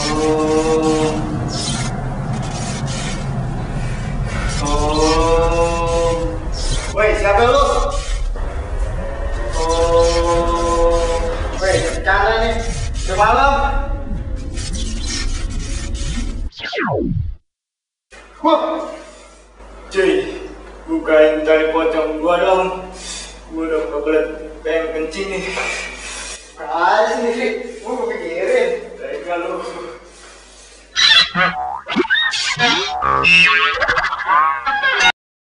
Oh. Oh. Woi, siapa lu? Oh. Woi, cara nih. Udah malam. Wah. Cuy, bukain tali pocong gua dong. Gua udah kebelet pengen kencing nih. Aja sendiri, gua pikirin. Tega lu.